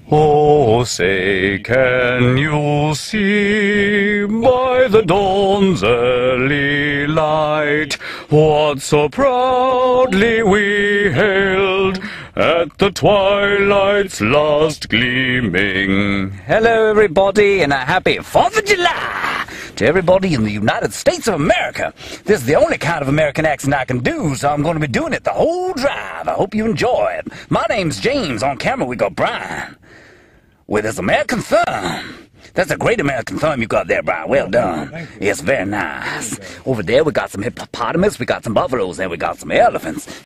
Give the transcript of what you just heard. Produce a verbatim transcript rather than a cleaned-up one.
Oh, say, can you see by the dawn's early light what so proudly we hailed at the twilight's last gleaming? Hello, everybody, and a happy fourth of July to everybody in the United States of America. This is the only kind of American accent I can do, so I'm going to be doing it the whole drive. I hope you enjoy it. My name's James. On camera, we got Brian with his American thumb. That's a great American thumb you got there, Brian. Well done. Yes, very nice. Over there, we got some hippopotamus, we got some buffaloes, and we got some elephants.